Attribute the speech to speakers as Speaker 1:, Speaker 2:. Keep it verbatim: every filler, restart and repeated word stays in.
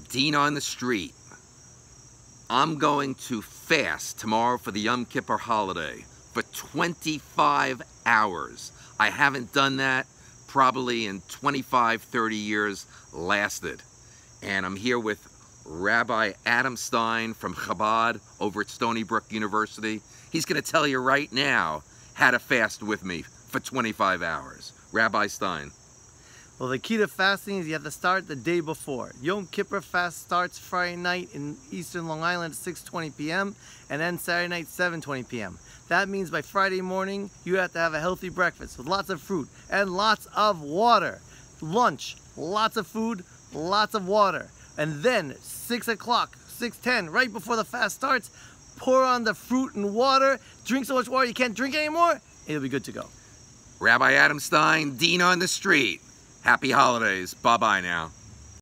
Speaker 1: Dean on the street. I'm going to fast tomorrow for the Yom Kippur holiday for twenty-five hours. I haven't done that probably in twenty-five, thirty years lasted. And I'm here with Rabbi Adam Stein from Chabad over at Stony Brook University. He's going to tell you right now how to fast with me for twenty-five hours. Rabbi Stein.
Speaker 2: Well, the key to fasting is you have to start the day before. Yom Kippur fast starts Friday night in Eastern Long Island at six twenty p m and then Saturday night seven twenty p m That means by Friday morning, you have to have a healthy breakfast with lots of fruit and lots of water. Lunch, lots of food, lots of water. And then six o'clock, six ten, right before the fast starts, pour on the fruit and water, drink so much water you can't drink anymore, it'll be good to go.
Speaker 1: Rabbi Adam Stein, Dean on the street. Happy holidays. Bye-bye now.